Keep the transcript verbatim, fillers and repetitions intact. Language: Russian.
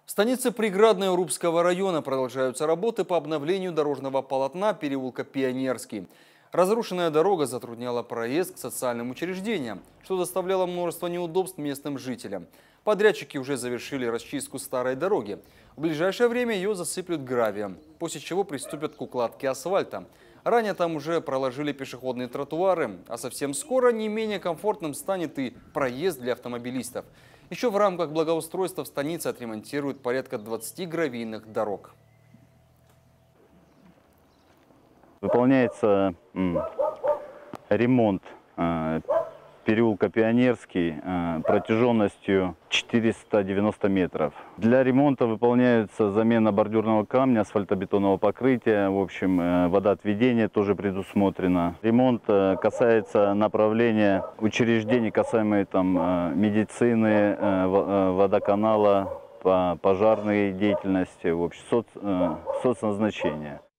В станице Приградной Урупского района продолжаются работы по обновлению дорожного полотна переулка Пионерский. Разрушенная дорога затрудняла проезд к социальным учреждениям, что доставляло множество неудобств местным жителям. Подрядчики уже завершили расчистку старой дороги. В ближайшее время ее засыплют гравием, после чего приступят к укладке асфальта. Ранее там уже проложили пешеходные тротуары, а совсем скоро не менее комфортным станет и проезд для автомобилистов. Еще в рамках благоустройства в станице отремонтируют порядка двадцати гравийных дорог. Выполняется м, ремонт э, переулка Пионерский э, протяженностью четыреста девяносто метров. Для ремонта выполняется замена бордюрного камня, асфальтобетонного покрытия, в общем, э, водоотведение тоже предусмотрено. Ремонт э, касается направления учреждений, касаемые там, э, медицины, э, водоканала, пожарной деятельности, в общем, соц, э, соцназначения.